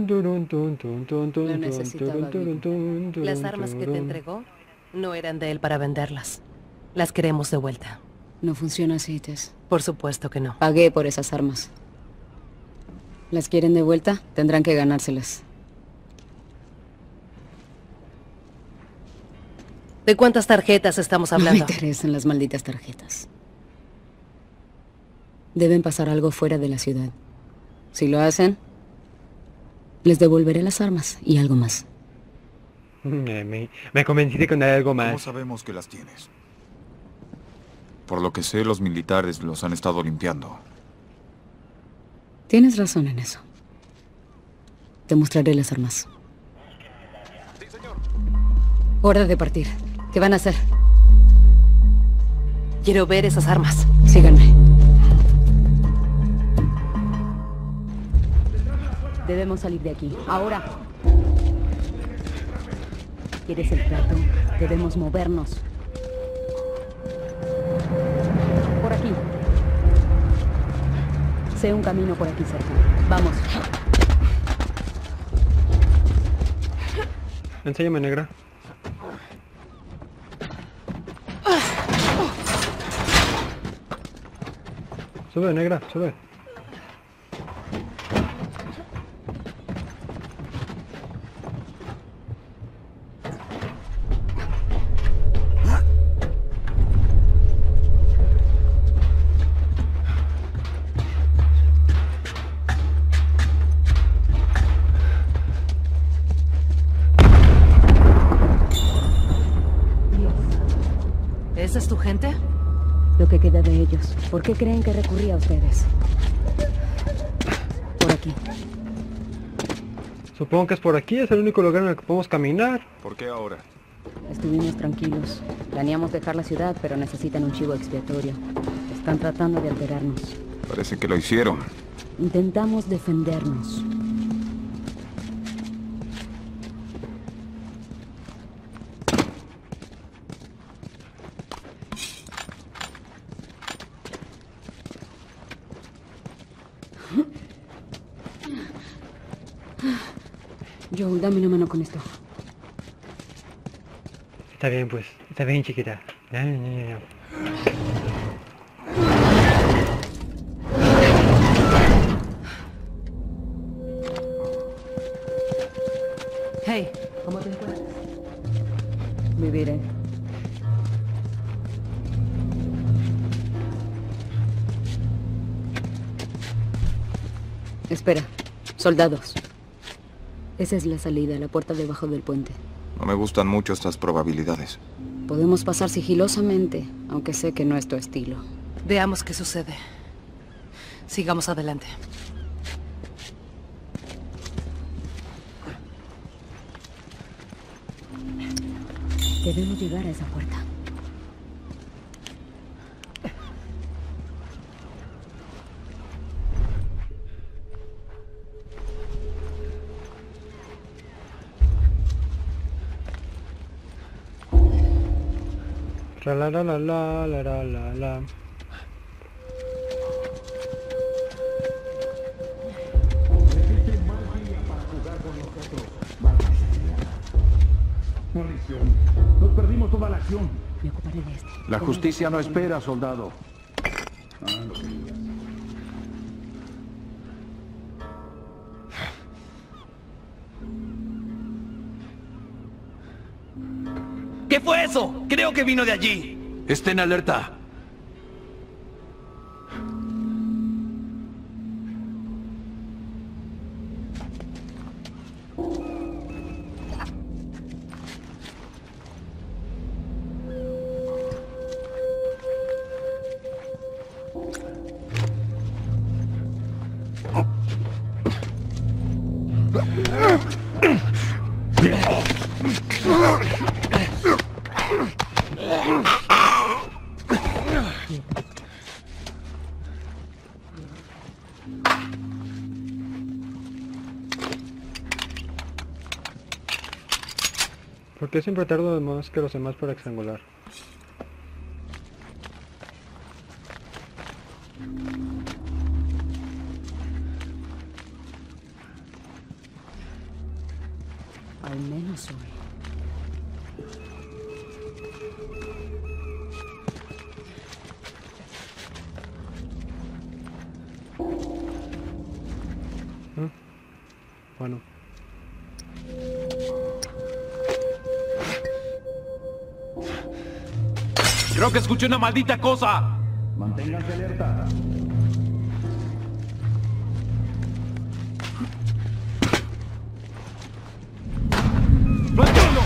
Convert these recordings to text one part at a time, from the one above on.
Lo necesitaba vivo. Las armas que te entregó no eran de él para venderlas. Las queremos de vuelta. No funciona así, Tess. Por supuesto que no. Pagué por esas armas. ¿Las quieren de vuelta? Tendrán que ganárselas. ¿De cuántas tarjetas estamos No me hablando? interesan las malditas tarjetas. Deben pasar algo fuera de la ciudad. Si lo hacen, les devolveré las armas y algo más. Me convenciste con algo ¿Cómo más. sabemos que las tienes? Por lo que sé, los militares los han estado limpiando. Tienes razón en eso. Te mostraré las armas. Sí, señor. Hora de partir. ¿Qué van a hacer? Quiero ver esas armas. Síganme. Debemos salir de aquí. Ahora. ¿Quieres el trato? Debemos movernos. Por aquí. Sé un camino por aquí cerca. Vamos. Enséñame, negra. Sube, negra, sube. ¿Esa es tu gente? Lo que queda de ellos. ¿Por qué creen que recurrí a ustedes? Por aquí. Supongo que es por aquí, es el único lugar en el que podemos caminar. ¿Por qué ahora? Estuvimos tranquilos. Planeamos dejar la ciudad, pero necesitan un chivo expiatorio. Están tratando de alterarnos. Parece que lo hicieron. Intentamos defendernos. Joel, dame una mano con esto. Está bien, pues. Está bien, chiquita. Ya. Hey, ¿cómo te encuentras? Viviré. Espera. Soldados. Esa es la salida, la puerta debajo del puente. No me gustan mucho estas probabilidades. Podemos pasar sigilosamente, aunque sé que no es tu estilo. Veamos qué sucede. Sigamos adelante. Debemos llegar a esa puerta. La la la la la la la la la. Maldición. Nos perdimos toda la acción. Me ocuparé de este. La justicia no espera, soldado. ¿Qué fue eso? Creo que vino de allí. Estén alerta. ¿Por qué siempre tardo más que los demás para estrangular? Al menos hoy. Bueno. Creo que escuché una maldita cosa. Manténganse alerta. ¡No entiendo!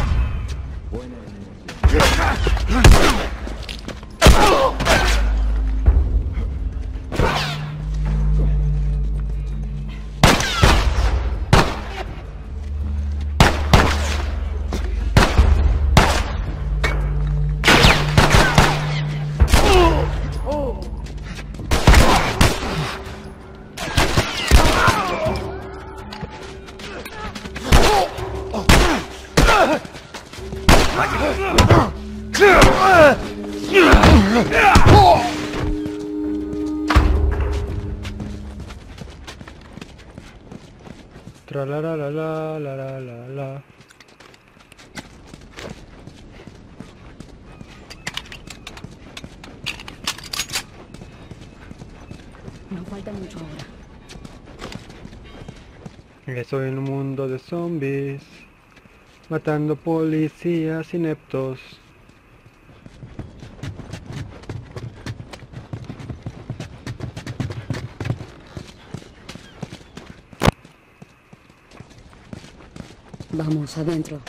Tra la la la la la la la la. No falta mucho ahora. Estoy en un mundo de zombies, matando policías ineptos. Vamos, adentro.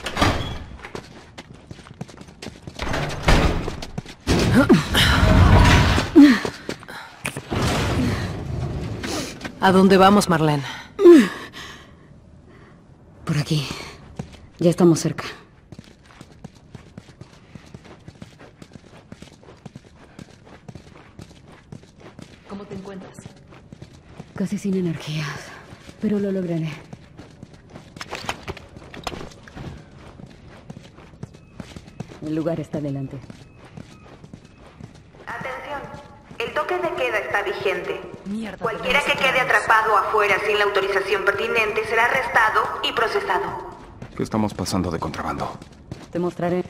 ¿A dónde vamos, Marlene? Por aquí. Ya estamos cerca. ¿Cómo te encuentras? Casi sin energías, pero lo lograré. El lugar está delante. Atención, el toque de queda está vigente. Mierda, Cualquiera que debemos quede separarnos. atrapado afuera sin la autorización pertinente será arrestado y procesado. ¿Qué estamos pasando de contrabando? Te mostraré.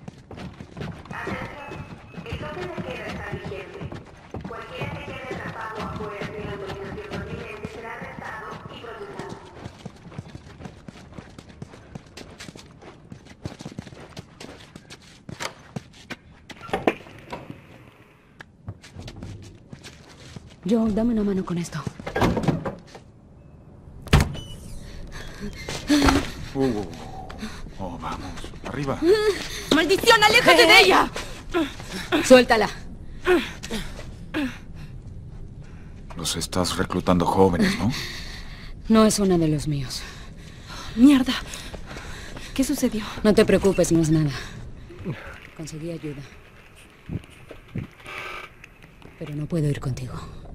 El toque de queda está vigente. Cualquiera que quede atrapado afuera sin la autorización pertinente será arrestado y procesado. Joel, dame una mano con esto. Oh, vamos. Arriba. ¡Maldición, aléjate de ella! Suéltala. Los estás reclutando jóvenes, ¿no? No es una de los míos. Mierda. ¿Qué sucedió? No te preocupes, no es nada. Conseguí ayuda. Pero no puedo ir contigo.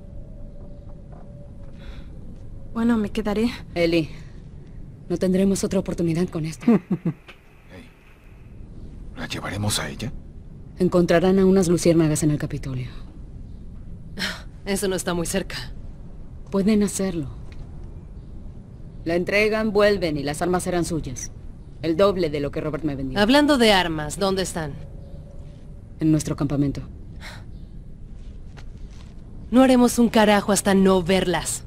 Bueno, me quedaré. Ellie, no tendremos otra oportunidad con esto. Hey, ¿la llevaremos a ella? Encontrarán a unas luciérnagas en el Capitolio. Eso no está muy cerca. Pueden hacerlo. La entregan, vuelven y las armas serán suyas. El doble de lo que Robert me vendió. Hablando de armas, ¿dónde están? En nuestro campamento. No haremos un carajo hasta no verlas.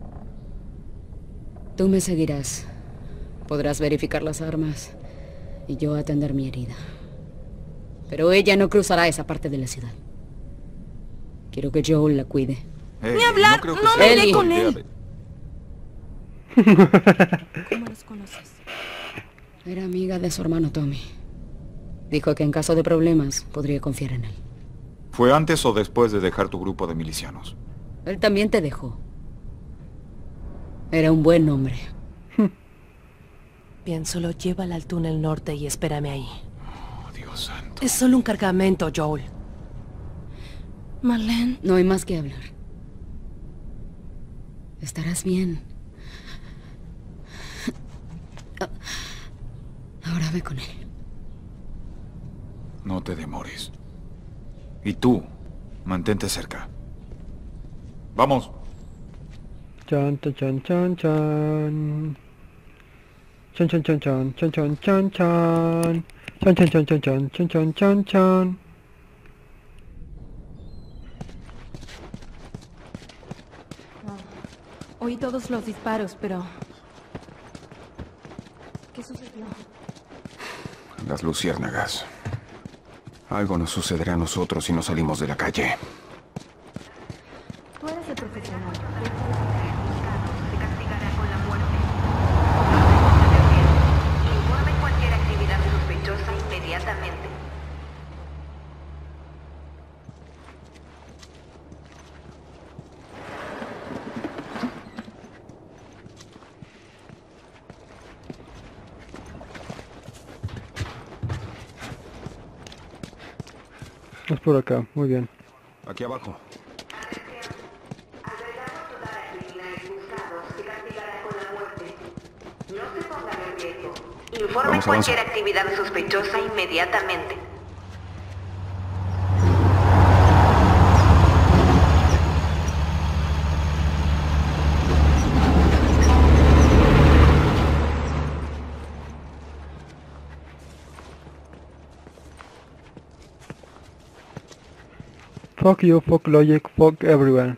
Tú me seguirás. Podrás verificar las armas y yo atender mi herida. Pero ella no cruzará esa parte de la ciudad. Quiero que Joel la cuide. Hey, Ni hablar, creo que no sea me una iré con idea él. de- ¿Cómo los conoces? Era amiga de su hermano Tommy. Dijo que en caso de problemas podría confiar en él. ¿Fue antes o después de dejar tu grupo de milicianos? Él también te dejó. Era un buen hombre. Bien, solo llévala al túnel norte y espérame ahí. Oh, Dios santo. Es solo un cargamento, Joel. Marlene. No hay más que hablar. Estarás bien. Ahora ve con él. No te demores. Y tú, mantente cerca. ¡Vamos! Chan, chan, chan, chan, chan. Chan chan chan chan chan chan chan chan. Chan chan chan chan chan chan chan chan chan. Oí todos los disparos, pero... ¿qué sucedió? Las luciérnagas. Algo nos sucederá a nosotros si no salimos de la calle. Tú eres el profesional. Se castigará con la muerte. Informe cualquier actividad sospechosa inmediatamente. Es por acá, muy bien. Aquí abajo. Agregamos toda la actividad buscados. Se castigará con la muerte. No se pongan en riesgo. Informe Vamos, cualquier avanza. actividad sospechosa inmediatamente. Fuck you, fuck logic, fuck everyone.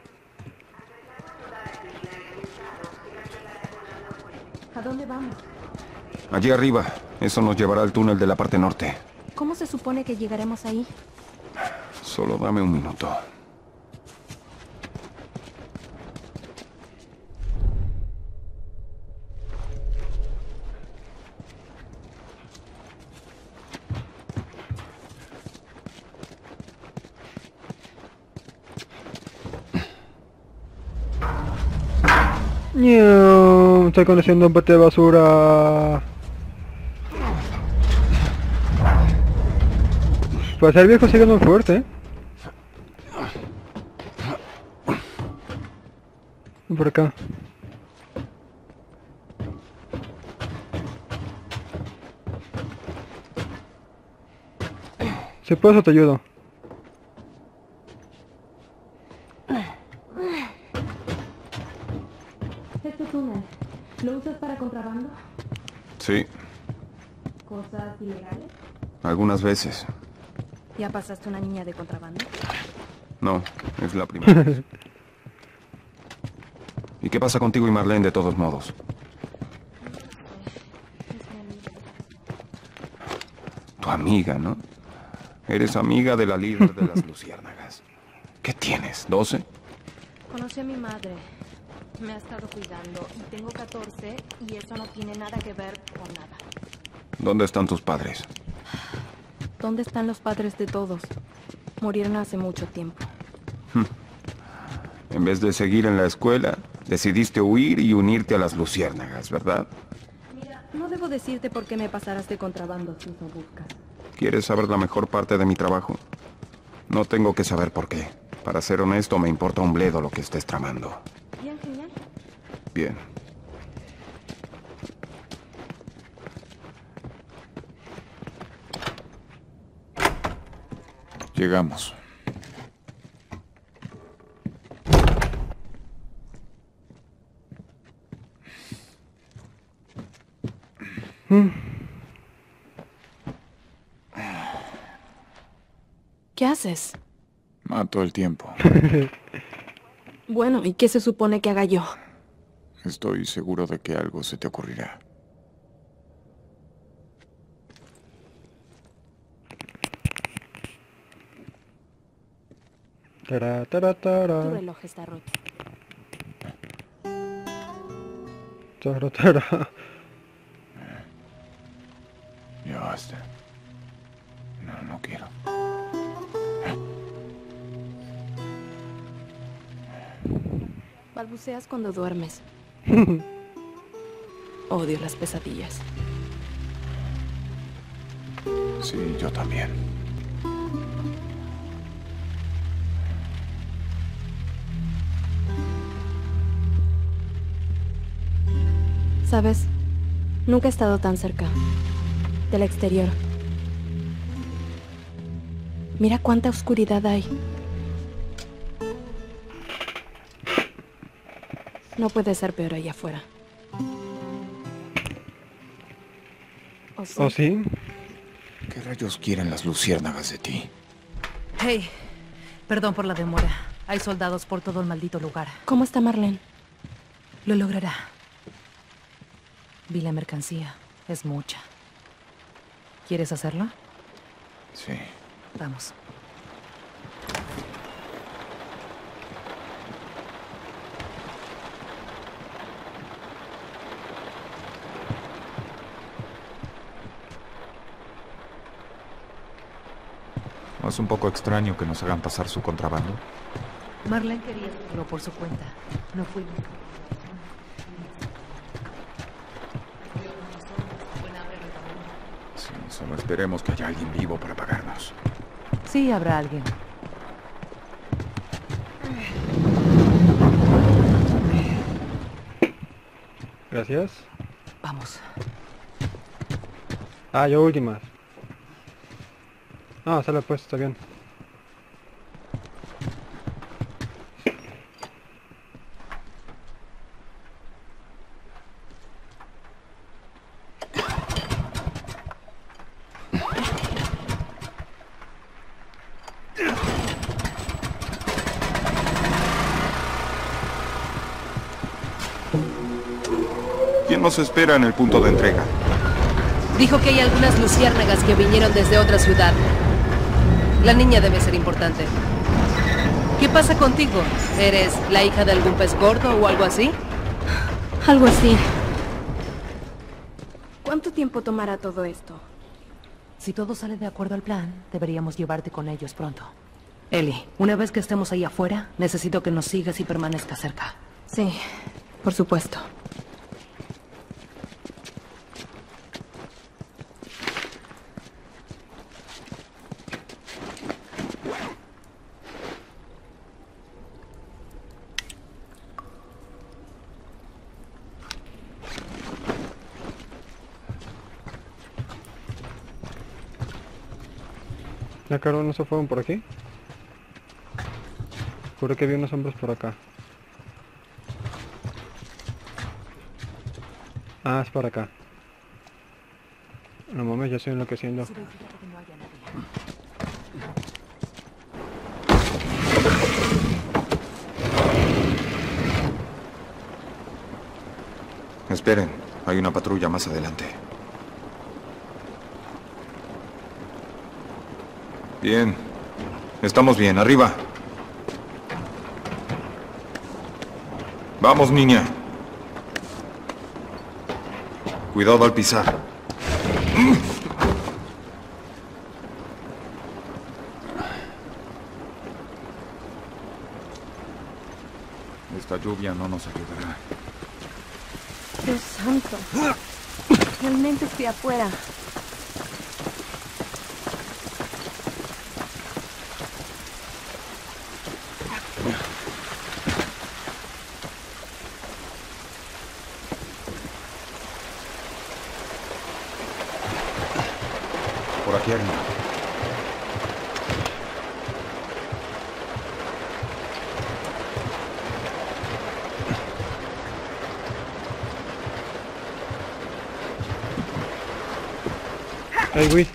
¿A dónde vamos? Allí arriba. Eso nos llevará al túnel de la parte norte. ¿Cómo se supone que llegaremos ahí? Solo dame un minuto. ¡Niu! Estoy conociendo un bote de basura. Para ser viejo sigue muy fuerte, ¿eh? Por acá. Si puedo te ayudo. Este túnel, ¿lo usas para contrabando? Sí, ¿Cosas ilegales? algunas veces. ¿Ya pasaste una niña de contrabando? No, es la primera vez. ¿Y qué pasa contigo y Marlene de todos modos? Tu amiga, ¿no? Eres amiga de la líder de las luciérnagas. ¿Qué tienes? ¿12? Conocí a mi madre. Me ha estado cuidando y tengo 14 y eso no tiene nada que ver con nada. ¿Dónde están tus padres? ¿Dónde están los padres de todos? Murieron hace mucho tiempo. En vez de seguir en la escuela, decidiste huir y unirte a las luciérnagas, ¿verdad? Mira, no debo decirte por qué me pasarás de contrabando si lo buscas. ¿Quieres saber la mejor parte de mi trabajo? No tengo que saber por qué. Para ser honesto, me importa un bledo lo que estés tramando. Bien, genial. Bien. Llegamos. ¿Qué haces? Mato el tiempo. Bueno, ¿y qué se supone que haga yo? Estoy seguro de que algo se te ocurrirá. Tara, tara, Tu tara. reloj está roto. Tara, tara. Ya basta. No, no quiero. Balbuceas cuando duermes. Odio las pesadillas. Sí, yo también. ¿Sabes? Nunca he estado tan cerca. Del exterior. Mira cuánta oscuridad hay. No puede ser peor allá afuera. ¿O sí? ¿Qué rayos quieren las luciérnagas de ti? Hey, perdón por la demora. Hay soldados por todo el maldito lugar. ¿Cómo está Marlene? Lo logrará. Vi la mercancía. Es mucha. ¿Quieres hacerlo? Sí. Vamos. ¿No es un poco extraño que nos hagan pasar su contrabando? Marlene quería hacerlo por su cuenta. No fuimos. Sí, solo esperemos que haya alguien vivo para pagarnos. Sí, habrá alguien. Gracias. Vamos. Ah, yo últimas. Ah, sale pues, está bien. ¿Quién nos espera en el punto de entrega? Dijo que hay algunas luciérnagas que vinieron desde otra ciudad. La niña debe ser importante. ¿Qué pasa contigo? ¿Eres la hija de algún pez gordo o algo así? Algo así. ¿Cuánto tiempo tomará todo esto? Si todo sale de acuerdo al plan, deberíamos llevarte con ellos pronto. Ellie, una vez que estemos ahí afuera, necesito que nos sigas y permanezcas cerca. Sí, por supuesto. ¿La Carol no se fueron por aquí? Juro que vi unos hombres por acá. Ah, es por acá. No mames, ya estoy enloqueciendo. Esperen, hay una patrulla más adelante. Bien. Estamos bien, arriba. Vamos, niña. Cuidado al pisar. Esta lluvia no nos ayudará. Dios santo. Realmente estoy afuera. Por aquí arriba. ¡Ay, güey!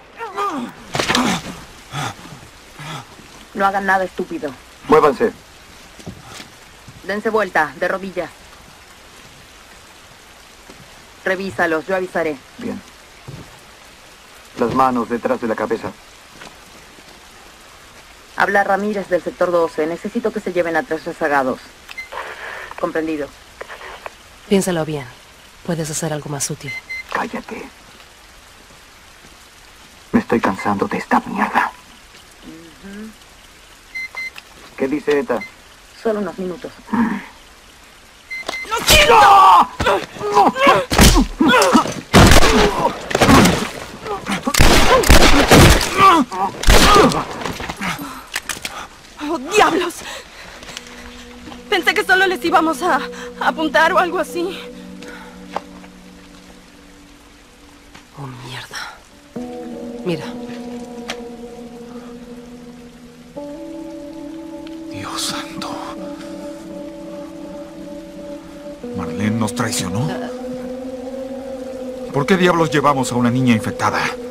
No hagan nada estúpido. Muévanse. Dense vuelta, de rodillas. Revísalos, yo avisaré. Bien. Las manos detrás de la cabeza. Habla Ramírez del sector 12. Necesito que se lleven a 3 rezagados. Comprendido. Piénsalo bien. Puedes hacer algo más útil. Cállate. Me estoy cansando de esta mierda. ¿Qué dice ETA? Solo unos minutos. ¡Oh, diablos! Pensé que solo les íbamos a apuntar o algo así. Oh, mierda. Mira. Dios santo. ¿Marlene nos traicionó? ¿Por qué diablos llevamos a una niña infectada?